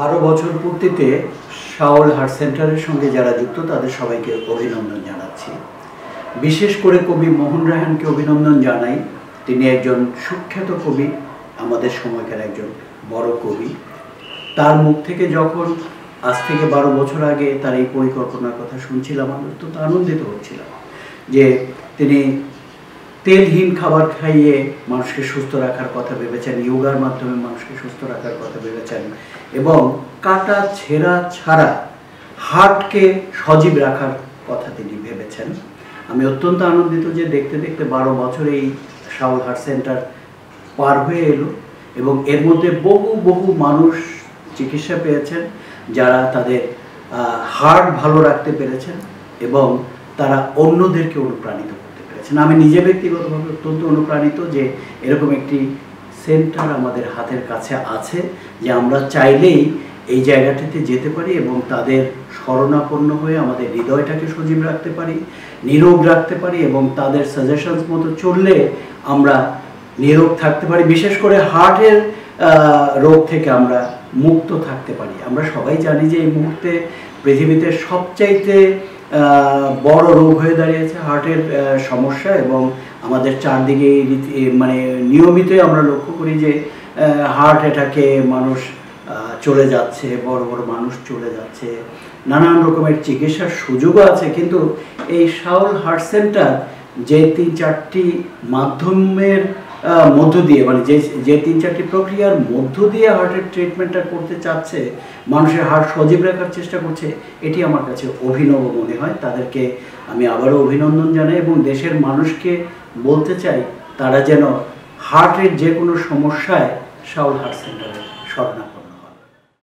12 বছর পূর্তিতে শাওল হার্ট সেন্টারের সঙ্গে যারা যুক্ত তাদের সবাইকে অভিনন্দন জানাচ্ছি। বিশেষ করে কবি মোহন রায়হানকে অভিনন্দন জানাই। তিনি একজন সুখ্যাত কবি, আমাদের সময়কার একজন বড় কবি। তার মুখ থেকে যখন আজ থেকে 12 বছর আগে তার এই পরিকল্পনার কথা শুনছিলাম, আমি অত্যন্ত আনন্দিত হচ্ছিলাম যে তিনি তেলহীন খাবার খাইয়ে মানুষকে সুস্থ রাখার কথা ভেবেছেন, যোগার মাধ্যমে মানুষকে সুস্থ রাখার কথা ভেবেছেন এবং কাটা ছেঁড়া ছাড়া হার্টকে সজীব রাখার কথা তিনি ভেবেছেন। আমি অত্যন্ত আনন্দিত যে দেখতে দেখতে 12 বছর এই শাওল হার্ট সেন্টার পার হয়ে এলো এবং এর মধ্যে বহু বহু মানুষ চিকিৎসা পেয়েছেন যারা তাদের হার্ট ভালো রাখতে পেরেছেন এবং তারা অন্যদেরকে অনুপ্রাণিত করতে পেরেছেন। আমি নিজে ব্যক্তিগতভাবে অত্যন্ত অনুপ্রাণিত যে এরকম একটি সেন্টার আমাদের হাতের কাছে আছে, যে আমরা চাইলেই এই জায়গাটিতে যেতে পারি এবং তাদের শরণাপন্ন হয়ে আমাদের হৃদয়টাকে সজীব রাখতে পারি, নিরোগ রাখতে পারি এবং তাদের সাজেশনস মতো চললে আমরা নিরোগ থাকতে পারি। বিশেষ করে হার্টের রোগ থেকে আমরা মুক্ত থাকতে পারি। আমরা সবাই জানি যে এই মুহূর্তে পৃথিবীতে সবচাইতে বড় রোগ হয়ে দাঁড়িয়েছে হার্টের সমস্যা এবং আমাদের চারদিকে মানে নিয়মিতই আমরা লক্ষ্য করি যে হার্ট অ্যাটাকে মানুষ চলে যাচ্ছে, বড় বড় মানুষ চলে যাচ্ছে, নানান রকমের চিকিৎসার সুযোগও আছে। কিন্তু এই শাওল হার্ট সেন্টার যে 3-4টি মাধ্যমের মধ্য দিয়ে, মানে যে 3-4টি প্রক্রিয়ার মধ্য দিয়ে হার্টের ট্রিটমেন্টটা করতে চাচ্ছে, মানুষের হার্ট সজীব রাখার চেষ্টা করছে, এটি আমার কাছে অভিনব মনে হয়। তাদেরকে আমি আবারও অভিনন্দন জানাই এবং দেশের মানুষকে বলতে চাই তারা যেন হার্টের যে কোনো সমস্যায় শাওল হার্ট সেন্টারে শরণাপন্ন।